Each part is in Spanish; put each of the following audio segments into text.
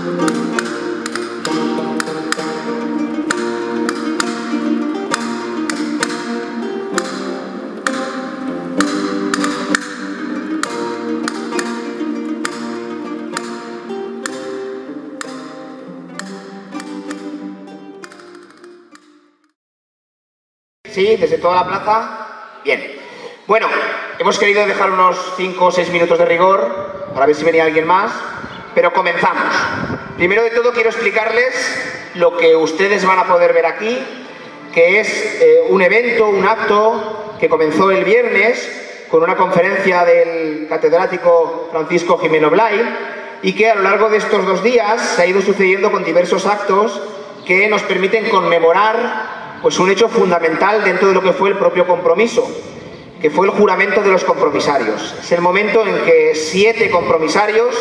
Sí, desde toda la plaza. Bien. Bueno, hemos querido dejar unos 5 o 6 minutos de rigor para ver si venía alguien más, pero comenzamos. Primero de todo quiero explicarles lo que ustedes van a poder ver aquí, que es un evento, un acto que comenzó el viernes con una conferencia del catedrático Francisco Jimeno Blay y que a lo largo de estos 2 días se ha ido sucediendo con diversos actos que nos permiten conmemorar pues un hecho fundamental dentro de lo que fue el propio compromiso, que fue el juramento de los compromisarios. Es el momento en que 7 compromisarios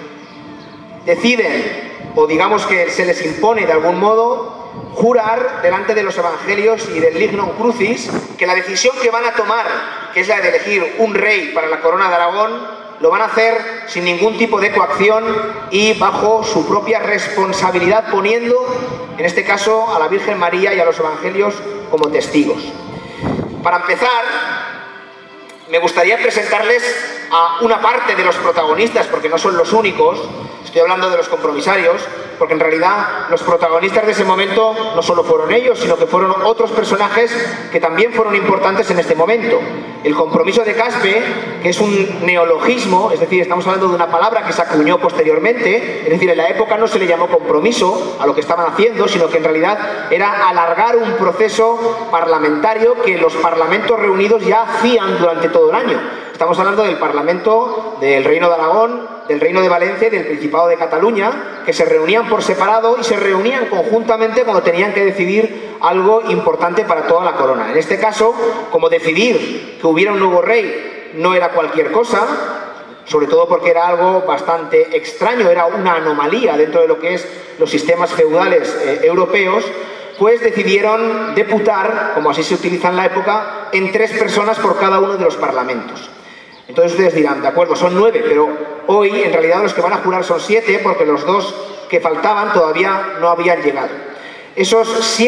deciden, o digamos que se les impone de algún modo, jurar delante de los evangelios y del Lignum Crucis que la decisión que van a tomar, que es la de elegir un rey para la corona de Aragón, lo van a hacer sin ningún tipo de coacción y bajo su propia responsabilidad, poniendo, en este caso, a la Virgen María y a los evangelios como testigos. Para empezar, me gustaría presentarles a una parte de los protagonistas, porque no son los únicos. Estoy hablando de los compromisarios, porque en realidad los protagonistas de ese momento no solo fueron ellos, sino que fueron otros personajes que también fueron importantes en este momento. El compromiso de Caspe, que es un neologismo, es decir, estamos hablando de una palabra que se acuñó posteriormente, es decir, en la época no se le llamó compromiso a lo que estaban haciendo, sino que en realidad era alargar un proceso parlamentario que los parlamentos reunidos ya hacían durante todo el año. Estamos hablando del Parlamento del Reino de Aragón, del Reino de Valencia y del Principado de Cataluña, que se reunían por separado y se reunían conjuntamente cuando tenían que decidir algo importante para toda la corona. En este caso, como decidir que hubiera un nuevo rey no era cualquier cosa, sobre todo porque era algo bastante extraño, era una anomalía dentro de lo que es los sistemas feudales europeos, pues decidieron deputar, como así se utiliza en la época, en 3 personas por cada uno de los parlamentos. Entonces ustedes dirán, de acuerdo, son 9, pero hoy en realidad los que van a jurar son 7 porque los 2 que faltaban todavía no habían llegado. Esos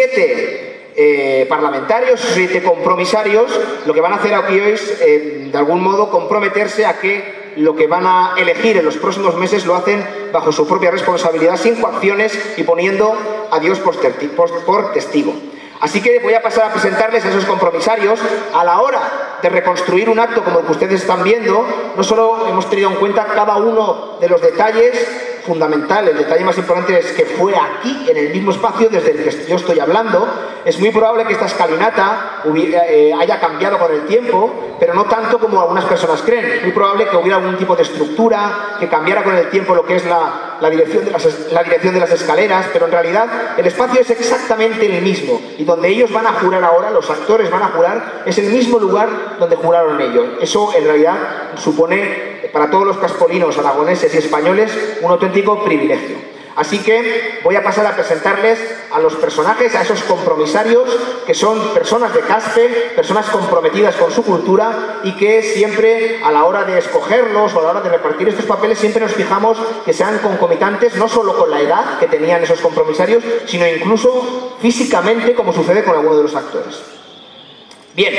7 parlamentarios, 7 compromisarios, lo que van a hacer aquí hoy es, de algún modo, comprometerse a que lo que van a elegir en los próximos meses lo hacen bajo su propia responsabilidad, sin coacciones y poniendo a Dios por testigo. Así que voy a pasar a presentarles a esos compromisarios. A la hora de reconstruir un acto como el que ustedes están viendo, no solo hemos tenido en cuenta cada uno de los detalles fundamentales, el detalle más importante es que fue aquí, en el mismo espacio desde el que yo estoy hablando. Es muy probable que esta escalinata haya cambiado con el tiempo, pero no tanto como algunas personas creen. Es muy probable que hubiera algún tipo de estructura, que cambiara con el tiempo lo que es la dirección de las escaleras, pero en realidad el espacio es exactamente el mismo. Y donde ellos van a jurar ahora, los actores van a jurar, es el mismo lugar donde juraron ellos. Eso en realidad supone para todos los caspolinos, aragoneses y españoles un auténtico privilegio. Así que voy a pasar a presentarles a los personajes, a esos compromisarios, que son personas de Caspe, personas comprometidas con su cultura y que siempre a la hora de escogerlos o a la hora de repartir estos papeles siempre nos fijamos que sean concomitantes no solo con la edad que tenían esos compromisarios, sino incluso físicamente, como sucede con algunos de los actores. Bien,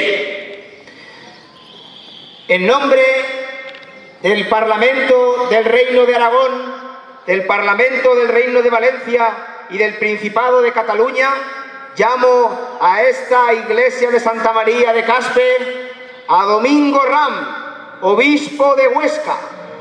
en nombre del Parlamento del Reino de Aragón, del Parlamento del Reino de Valencia y del Principado de Cataluña, llamo a esta iglesia de Santa María de Caspe a Domingo Ram, obispo de Huesca.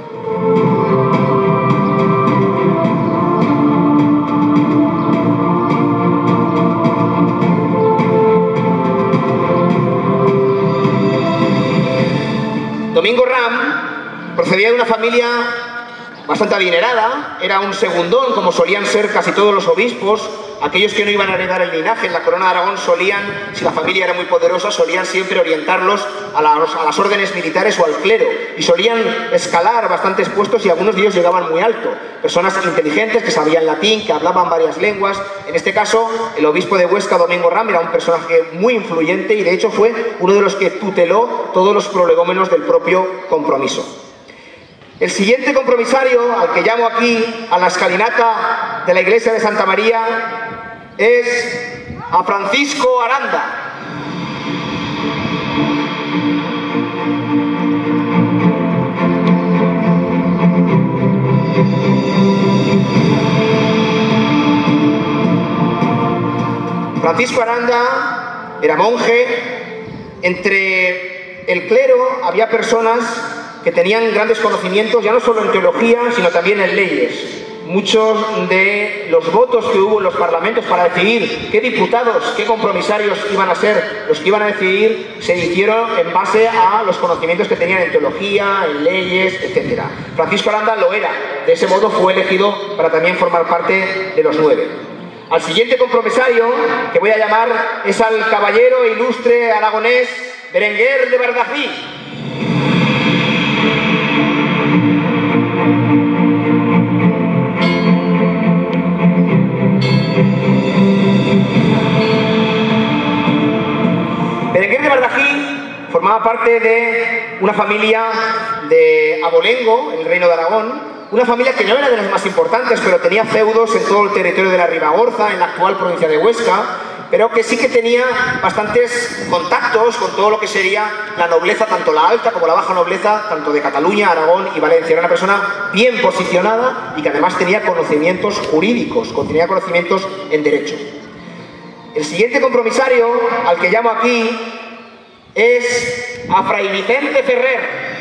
Domingo Ram procedía de una familia bastante adinerada, era un segundón, como solían ser casi todos los obispos. Aquellos que no iban a heredar el linaje en la corona de Aragón solían, si la familia era muy poderosa, solían siempre orientarlos a las órdenes militares o al clero, y solían escalar bastantes puestos y algunos de ellos llegaban muy alto. Personas inteligentes que sabían latín, que hablaban varias lenguas. En este caso, el obispo de Huesca, Domingo Ram, era un personaje muy influyente y de hecho fue uno de los que tuteló todos los prolegómenos del propio compromiso. El siguiente compromisario, al que llamo aquí a la escalinata de la iglesia de Santa María, es a Francisco Aranda. Francisco Aranda era monje. Entre el clero había personas que tenían grandes conocimientos, ya no solo en teología, sino también en leyes. Muchos de los votos que hubo en los parlamentos para decidir qué diputados, qué compromisarios iban a ser los que iban a decidir, se hicieron en base a los conocimientos que tenían en teología, en leyes, etc. Francisco Aranda lo era. De ese modo fue elegido para también formar parte de los 9. Al siguiente compromisario, que voy a llamar, es al caballero ilustre aragonés Berenguer de Bardají. Berenguer de Bardají formaba parte de una familia de Abolengo, en el Reino de Aragón. Una familia que no era de las más importantes, pero tenía feudos en todo el territorio de la Ribagorza, en la actual provincia de Huesca, pero que sí que tenía bastantes contactos con todo lo que sería la nobleza, tanto la alta como la baja nobleza, tanto de Cataluña, Aragón y Valencia. Era una persona bien posicionada y que además tenía conocimientos jurídicos, tenía conocimientos en derecho. El siguiente compromisario, al que llamo aquí, es a Fray Vicente Ferrer.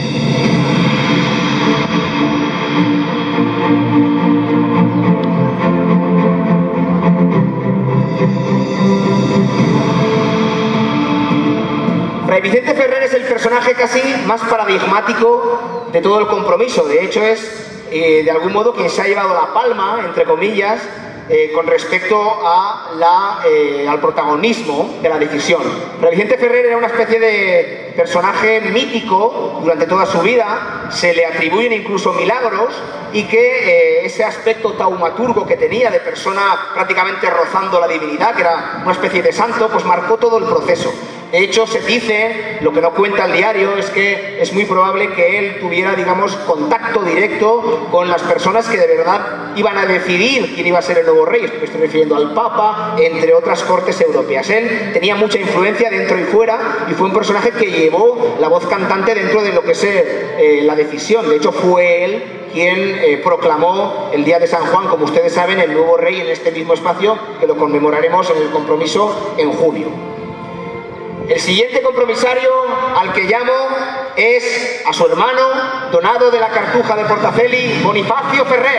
Fray Vicente Ferrer es el personaje casi más paradigmático de todo el compromiso. De hecho, es de algún modo quien se ha llevado la palma, entre comillas, con respecto al protagonismo de la decisión. Fray Vicente Ferrer era una especie de personaje mítico durante toda su vida, se le atribuyen incluso milagros, y que ese aspecto taumaturgo que tenía de persona prácticamente rozando la divinidad, que era una especie de santo, pues marcó todo el proceso. De hecho, se dice, lo que no cuenta el diario, es que es muy probable que él tuviera, digamos, contacto directo con las personas que de verdad iban a decidir quién iba a ser el nuevo rey. Me estoy refiriendo al Papa, entre otras cortes europeas. Él tenía mucha influencia dentro y fuera, y fue un personaje que llevó la voz cantante dentro de lo que es la decisión. De hecho, fue él quien proclamó el día de San Juan, como ustedes saben, el nuevo rey en este mismo espacio, que lo conmemoraremos en el compromiso en junio. El siguiente compromisario al que llamo es a su hermano, donado de la Cartuja de Portaceli, Bonifacio Ferrer.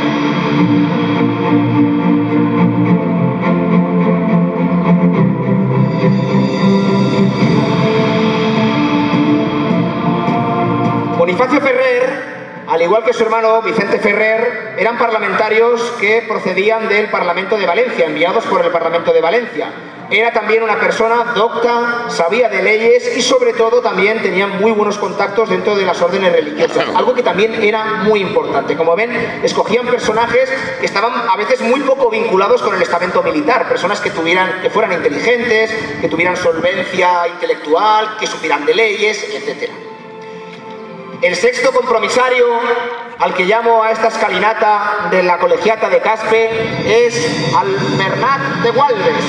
Bonifacio Ferrer, al igual que su hermano Vicente Ferrer, eran parlamentarios que procedían del Parlamento de Valencia, enviados por el Parlamento de Valencia. Era también una persona docta, sabía de leyes y sobre todo también tenía muy buenos contactos dentro de las órdenes religiosas, algo que también era muy importante. Como ven, escogían personajes que estaban a veces muy poco vinculados con el estamento militar, personas que fueran inteligentes, que tuvieran solvencia intelectual, que supieran de leyes, etc. El sexto compromisario al que llamo a esta escalinata de la colegiata de Caspe es al Bernat de Gualbes.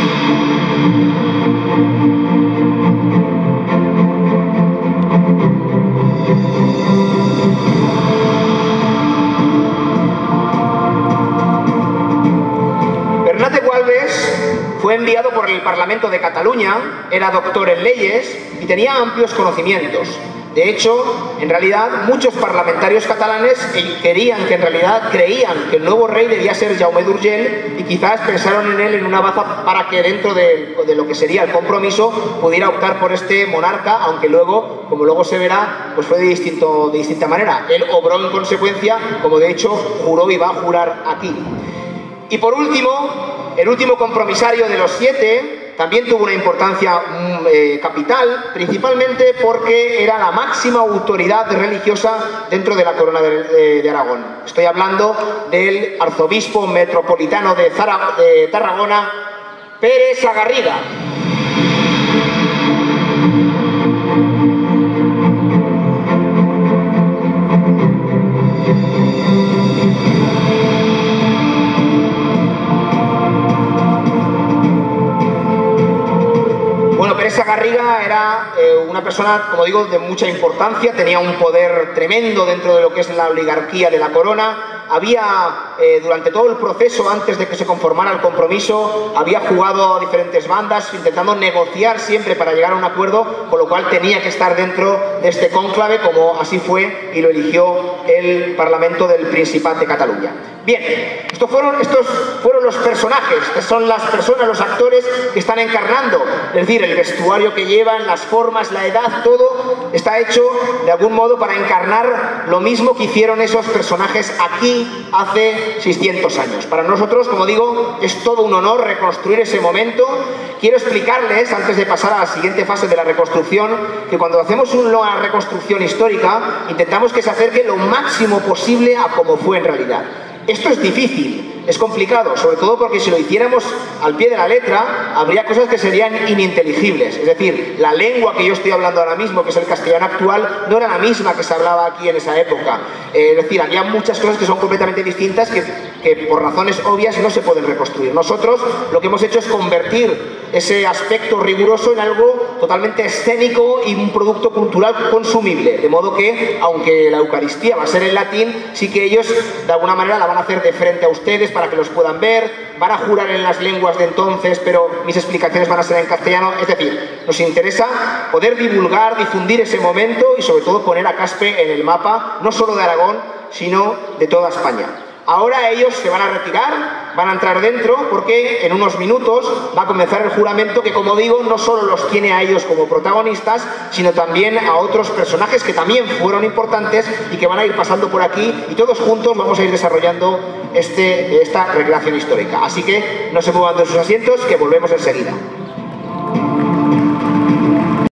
Bernat de Gualbes fue enviado por el Parlamento de Cataluña, era doctor en leyes y tenía amplios conocimientos. De hecho, en realidad, muchos parlamentarios catalanes creían que el nuevo rey debía ser Jaume d'Urgell y quizás pensaron en él en una baza para que dentro de lo que sería el compromiso pudiera optar por este monarca, aunque luego, como luego se verá, pues fue de distinta manera. Él obró en consecuencia, como de hecho juró y va a jurar aquí. Y por último, el último compromisario de los 7 también tuvo una importancia capital, principalmente porque era la máxima autoridad religiosa dentro de la corona de Aragón. Estoy hablando del arzobispo metropolitano de Tarragona, Pérez Agarriga. Garriga era una persona, como digo, de mucha importancia, tenía un poder tremendo dentro de lo que es la oligarquía de la corona. Había, durante todo el proceso, antes de que se conformara el compromiso, había jugado a diferentes bandas, intentando negociar siempre para llegar a un acuerdo, con lo cual tenía que estar dentro de este cónclave, como así fue y lo eligió el Parlamento del Principat de Cataluña. Bien, estos fueron los personajes, son las personas, los actores que están encarnando, es decir, el vestuario que llevan, las formas, la edad, todo está hecho de algún modo para encarnar lo mismo que hicieron esos personajes aquí hace 600 años. Para nosotros, como digo, es todo un honor reconstruir ese momento. Quiero explicarles, antes de pasar a la siguiente fase de la reconstrucción, que cuando hacemos una reconstrucción histórica, intentamos que se acerque lo máximo posible a cómo fue en realidad. Esto es difícil, es complicado, sobre todo porque si lo hiciéramos al pie de la letra, habría cosas que serían ininteligibles. Es decir, la lengua que yo estoy hablando ahora mismo, que es el castellano actual, no era la misma que se hablaba aquí en esa época. Es decir, había muchas cosas que son completamente distintas que por razones obvias no se pueden reconstruir. Nosotros lo que hemos hecho es convertir ese aspecto riguroso en algo totalmente escénico y un producto cultural consumible. De modo que, aunque la Eucaristía va a ser en latín, sí que ellos de alguna manera la van a hacer de frente a ustedes para que los puedan ver, van a jurar en las lenguas de entonces, pero mis explicaciones van a ser en castellano. Es decir, nos interesa poder divulgar, difundir ese momento y sobre todo poner a Caspe en el mapa, no solo de Aragón, sino de toda España. Ahora ellos se van a retirar, van a entrar dentro porque en unos minutos va a comenzar el juramento que, como digo, no solo los tiene a ellos como protagonistas, sino también a otros personajes que también fueron importantes y que van a ir pasando por aquí y todos juntos vamos a ir desarrollando esta recreación histórica. Así que no se muevan de sus asientos, que volvemos enseguida.